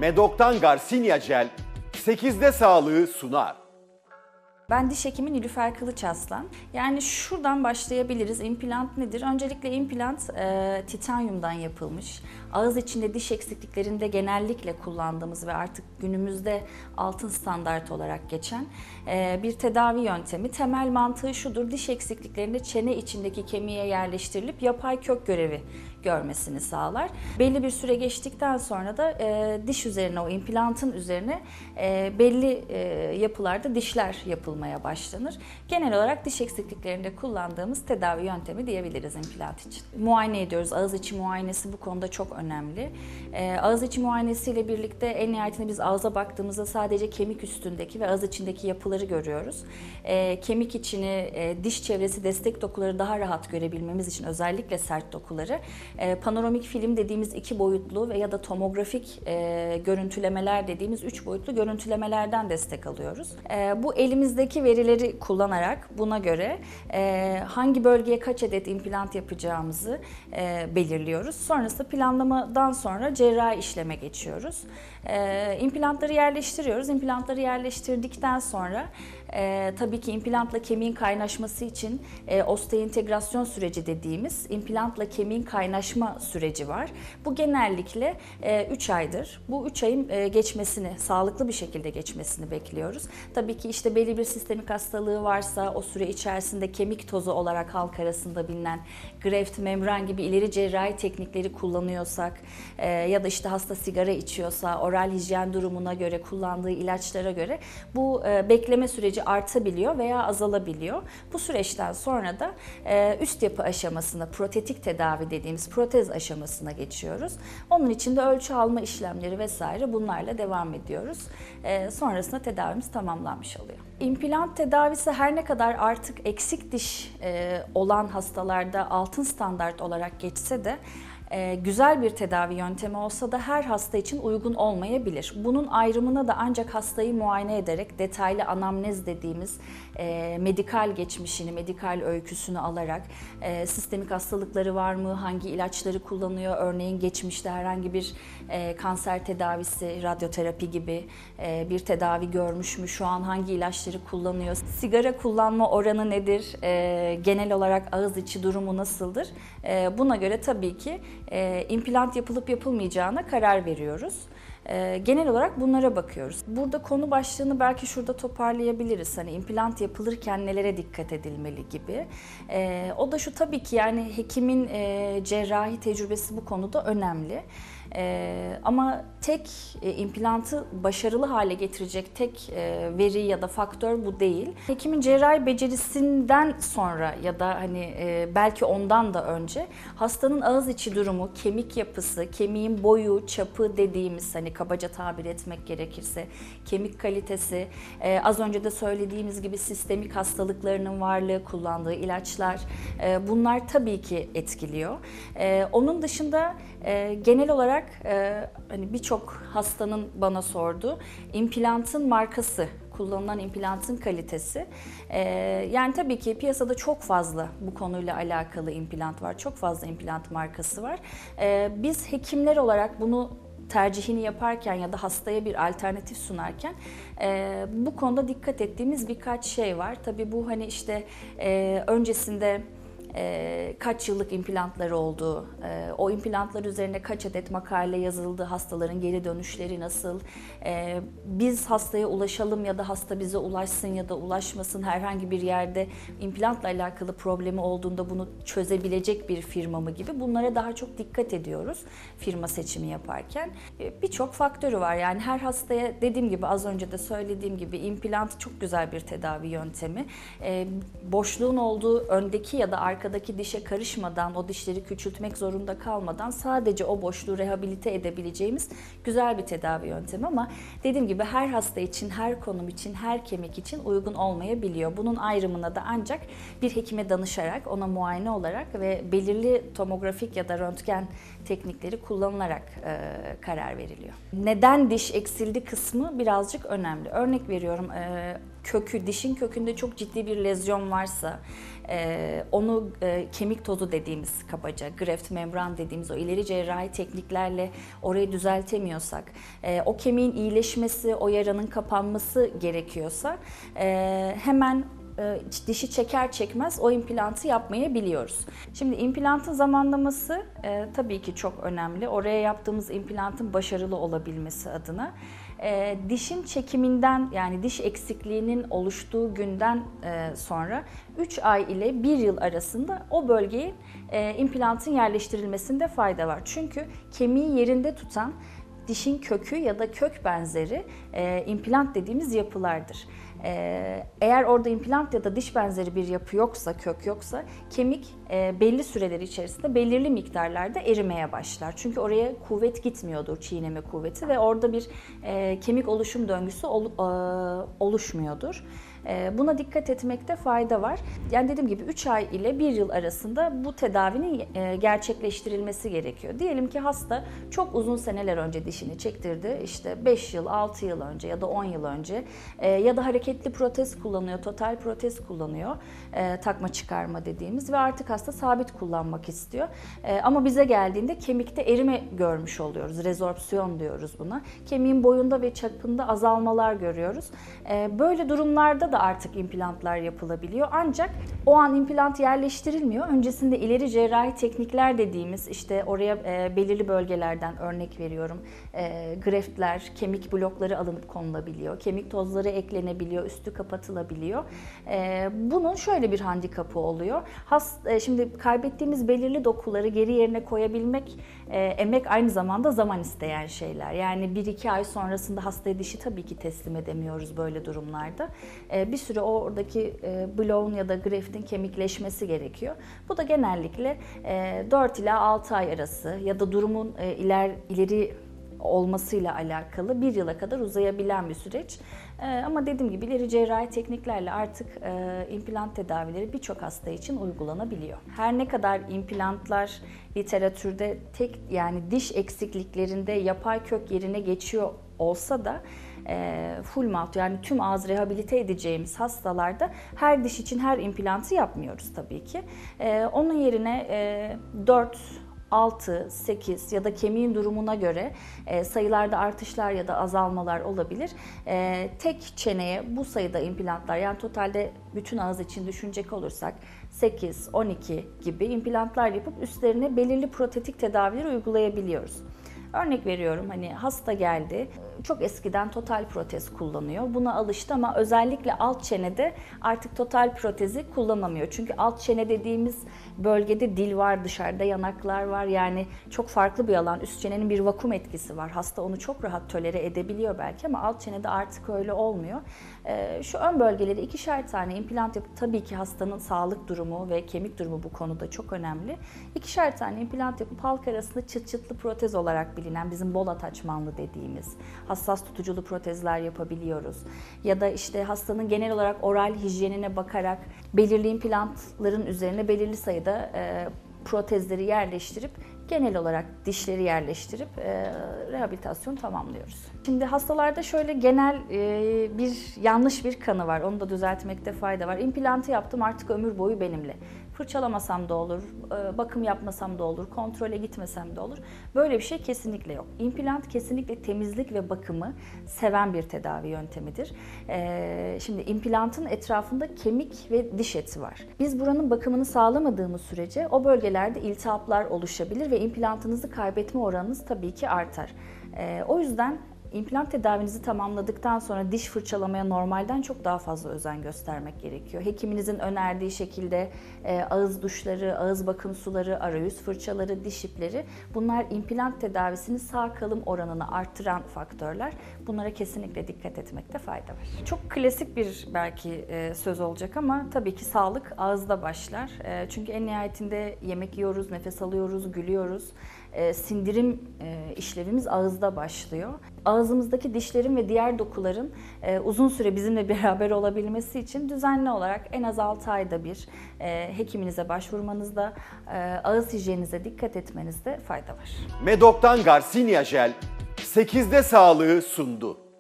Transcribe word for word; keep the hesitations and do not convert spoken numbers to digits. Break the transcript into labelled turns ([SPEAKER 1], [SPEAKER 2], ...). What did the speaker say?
[SPEAKER 1] Medok'tan Garcinia Gel sekizde sağlığı sunar.
[SPEAKER 2] Ben diş hekimi Nilüfer Kılıçaslan. Yani şuradan başlayabiliriz. İmplant nedir? Öncelikle implant e, titanyumdan yapılmış. Ağız içinde diş eksikliklerinde genellikle kullandığımız ve artık günümüzde altın standart olarak geçen e, bir tedavi yöntemi. Temel mantığı şudur: diş eksikliklerinde çene içindeki kemiğe yerleştirilip yapay kök görevi görmesini sağlar. Belli bir süre geçtikten sonra da e, diş üzerine, o implantın üzerine e, belli e, yapılarda dişler yapılmaya başlanır. Genel olarak diş eksikliklerinde kullandığımız tedavi yöntemi diyebiliriz implant için. Muayene ediyoruz. Ağız içi muayenesi bu konuda çok önemli. E, ağız içi muayenesiyle birlikte en nihayetinde biz ağza baktığımızda sadece kemik üstündeki ve ağız içindeki yapıları görüyoruz. E, kemik içini, e, diş çevresi destek dokuları daha rahat görebilmemiz için, özellikle sert dokuları, E, panoramik film dediğimiz iki boyutlu veya da tomografik e, görüntülemeler dediğimiz üç boyutlu görüntülemelerden destek alıyoruz. E, bu elimizdeki verileri kullanarak buna göre e, hangi bölgeye kaç adet implant yapacağımızı e, belirliyoruz. Sonrasında planlamadan sonra cerrahi işleme geçiyoruz. E, implantları yerleştiriyoruz. İmplantları yerleştirdikten sonra e, tabii ki implantla kemiğin kaynaşması için e, osteointegrasyon süreci dediğimiz implantla kemiğin kaynaşma süreci var. Bu genellikle üç aydır. Bu üç ayın e, geçmesini, sağlıklı bir şekilde geçmesini bekliyoruz. Tabii ki işte belli bir sistemik hastalığı varsa, o süre içerisinde kemik tozu olarak halk arasında bilinen greft, membran gibi ileri cerrahi teknikleri kullanıyorsak e, ya da işte hasta sigara içiyorsa, oral hijyen durumuna göre, kullandığı ilaçlara göre bu e, bekleme süreci artabiliyor veya azalabiliyor. Bu süreçten sonra da e, üst yapı aşamasında protetik tedavi dediğimiz protez aşamasına geçiyoruz. Onun için de ölçü alma işlemleri vesaire bunlarla devam ediyoruz. E, sonrasında tedavimiz tamamlanmış oluyor. İmplant tedavisi her ne kadar artık eksik diş e, olan hastalarda altın standart olarak geçse de Ee, güzel bir tedavi yöntemi olsa da her hasta için uygun olmayabilir. Bunun ayrımına da ancak hastayı muayene ederek detaylı anamnez dediğimiz e, medikal geçmişini, medikal öyküsünü alarak e, sistemik hastalıkları var mı, hangi ilaçları kullanıyor, örneğin geçmişte herhangi bir e, kanser tedavisi, radyoterapi gibi e, bir tedavi görmüş mü, şu an hangi ilaçları kullanıyor, sigara kullanma oranı nedir, e, genel olarak ağız içi durumu nasıldır, e, buna göre tabii ki E, implant yapılıp yapılmayacağına karar veriyoruz. E, genel olarak bunlara bakıyoruz. Burada konu başlığını belki şurada toparlayabiliriz. Hani implant yapılırken nelere dikkat edilmeli gibi. E, o da şu, tabii ki yani hekimin e, cerrahi tecrübesi bu konuda önemli. Ee, ama tek e, implantı başarılı hale getirecek tek e, veri ya da faktör bu değil. Hekimin cerrahi becerisinden sonra ya da hani e, belki ondan da önce hastanın ağız içi durumu, kemik yapısı, kemiğin boyu, çapı dediğimiz, hani kabaca tabir etmek gerekirse, kemik kalitesi, e, az önce de söylediğimiz gibi sistemik hastalıklarının varlığı, kullandığı ilaçlar, e, bunlar tabii ki etkiliyor. E, onun dışında e, genel olarak Ee, hani birçok hastanın bana sorduğu implantın markası, kullanılan implantın kalitesi. Ee, yani tabii ki piyasada çok fazla bu konuyla alakalı implant var, çok fazla implant markası var. Ee, biz hekimler olarak bunu tercihini yaparken ya da hastaya bir alternatif sunarken e, bu konuda dikkat ettiğimiz birkaç şey var. Tabii bu hani işte e, öncesinde E, kaç yıllık implantları olduğu, e, o implantlar üzerine kaç adet makale yazıldı, hastaların geri dönüşleri nasıl, e, biz hastaya ulaşalım ya da hasta bize ulaşsın ya da ulaşmasın, herhangi bir yerde implantla alakalı problemi olduğunda bunu çözebilecek bir firma mı gibi, bunlara daha çok dikkat ediyoruz firma seçimi yaparken. E, birçok faktörü var yani her hastaya, dediğim gibi az önce de söylediğim gibi, implant çok güzel bir tedavi yöntemi. E, boşluğun olduğu öndeki ya da arkadaki arkadaki dişe karışmadan, o dişleri küçültmek zorunda kalmadan sadece o boşluğu rehabilite edebileceğimiz güzel bir tedavi yöntemi, ama dediğim gibi her hasta için, her konum için, her kemik için uygun olmayabiliyor. Bunun ayrımına da ancak bir hekime danışarak, ona muayene olarak ve belirli tomografik ya da röntgen teknikleri kullanılarak e, karar veriliyor. Neden diş eksildi kısmı birazcık önemli. Örnek veriyorum, e, kökü, dişin kökünde çok ciddi bir lezyon varsa, e, onu e, kemik tozu dediğimiz kabaca, graft membran dediğimiz o ileri cerrahi tekniklerle orayı düzeltemiyorsak, e, o kemiğin iyileşmesi, o yaranın kapanması gerekiyorsa e, hemen dişi çeker çekmez o implantı yapmayabiliyoruz. Şimdi implantın zamanlaması e, tabii ki çok önemli. Oraya yaptığımız implantın başarılı olabilmesi adına. E, dişin çekiminden, yani diş eksikliğinin oluştuğu günden e, sonra üç ay ile bir yıl arasında o bölgeye e, implantın yerleştirilmesinde fayda var. Çünkü kemiği yerinde tutan dişin kökü ya da kök benzeri e, implant dediğimiz yapılardır. E, eğer orada implant ya da diş benzeri bir yapı yoksa, kök yoksa, kemik e, belli süreler içerisinde belirli miktarlarda erimeye başlar. Çünkü oraya kuvvet gitmiyordur, çiğneme kuvveti, ve orada bir e, kemik oluşum döngüsü ol, e, oluşmuyordur. Buna dikkat etmekte fayda var. Yani dediğim gibi üç ay ile bir yıl arasında bu tedavinin gerçekleştirilmesi gerekiyor. Diyelim ki hasta çok uzun seneler önce dişini çektirdi. İşte beş yıl, altı yıl önce ya da on yıl önce ya da hareketli protez kullanıyor, total protez kullanıyor. Takma çıkarma dediğimiz ve artık hasta sabit kullanmak istiyor. Ama bize geldiğinde kemikte erime görmüş oluyoruz. Rezorpsiyon diyoruz buna. Kemiğin boyunda ve çapında azalmalar görüyoruz. Böyle durumlarda da artık implantlar yapılabiliyor. Ancak o an implant yerleştirilmiyor. Öncesinde ileri cerrahi teknikler dediğimiz, işte oraya e, belirli bölgelerden örnek veriyorum. E, graftler, kemik blokları alınıp konulabiliyor. Kemik tozları eklenebiliyor, üstü kapatılabiliyor. E, bunun şöyle bir handikapı oluyor. Has, e, şimdi kaybettiğimiz belirli dokuları geri yerine koyabilmek e, emek, aynı zamanda zaman isteyen şeyler. Yani bir iki ay sonrasında hastaya dişi tabii ki teslim edemiyoruz böyle durumlarda. E, bir süre oradaki bloğun ya da graftin kemikleşmesi gerekiyor. Bu da genellikle dört ila altı ay arası ya da durumun iler, ileri olmasıyla alakalı bir yıla kadar uzayabilen bir süreç. Ama dediğim gibi ileri cerrahi tekniklerle artık implant tedavileri birçok hasta için uygulanabiliyor. Her ne kadar implantlar literatürde tek, yani diş eksikliklerinde yapay kök yerine geçiyor olsa da full mouth, yani tüm ağız rehabilite edeceğimiz hastalarda her diş için her implantı yapmıyoruz tabii ki. Onun yerine dört, altı, sekiz ya da kemiğin durumuna göre sayılarda artışlar ya da azalmalar olabilir. Tek çeneye bu sayıda implantlar, yani totalde bütün ağız için düşünecek olursak sekiz, on iki gibi implantlar yapıp üstlerine belirli protetik tedaviler uygulayabiliyoruz. Örnek veriyorum, hani hasta geldi, çok eskiden total protez kullanıyor. Buna alıştı ama özellikle alt çenede artık total protezi kullanamıyor. Çünkü alt çene dediğimiz bölgede dil var, dışarıda yanaklar var. Yani çok farklı bir alan. Üst çenenin bir vakum etkisi var. Hasta onu çok rahat tolere edebiliyor belki ama alt çenede artık öyle olmuyor. Şu ön bölgeleri ikişer tane implant yapıp, tabii ki hastanın sağlık durumu ve kemik durumu bu konuda çok önemli. İkişer tane implant yapıp halk arasında çıt çıtlı protez olarak bilinen, bizim bol ataçmanlı dediğimiz hassas tutuculu protezler yapabiliyoruz. Ya da işte hastanın genel olarak oral hijyenine bakarak belirli implantların üzerine belirli sayıda e, protezleri yerleştirip, genel olarak dişleri yerleştirip e, rehabilitasyon tamamlıyoruz. Şimdi hastalarda şöyle genel e, bir yanlış bir kanı var. Onu da düzeltmekte fayda var. İmplantı yaptım, artık ömür boyu benimle. Fırçalamasam da olur, bakım yapmasam da olur, kontrole gitmesem de olur. Böyle bir şey kesinlikle yok. İmplant kesinlikle temizlik ve bakımı seven bir tedavi yöntemidir. Şimdi implantın etrafında kemik ve diş eti var. Biz buranın bakımını sağlamadığımız sürece o bölgelerde iltihaplar oluşabilir ve implantınızı kaybetme oranınız tabii ki artar. O yüzden İmplant tedavinizi tamamladıktan sonra diş fırçalamaya normalden çok daha fazla özen göstermek gerekiyor. Hekiminizin önerdiği şekilde e, ağız duşları, ağız bakım suları, arayüz fırçaları, diş ipleri, bunlar implant tedavisinin sağ kalım oranını arttıran faktörler. Bunlara kesinlikle dikkat etmekte fayda var. Çok klasik bir belki e, söz olacak ama tabii ki sağlık ağızda başlar. E, çünkü en nihayetinde yemek yiyoruz, nefes alıyoruz, gülüyoruz. E, sindirim e, işlevimiz ağızda başlıyor. Ağzımızdaki dişlerin ve diğer dokuların e, uzun süre bizimle beraber olabilmesi için düzenli olarak en az altı ayda bir e, hekiminize başvurmanızda, e, ağız hijyeninize dikkat etmenizde fayda var.
[SPEAKER 1] Medok'tan Garcinia Jel sekizde sağlığı sundu.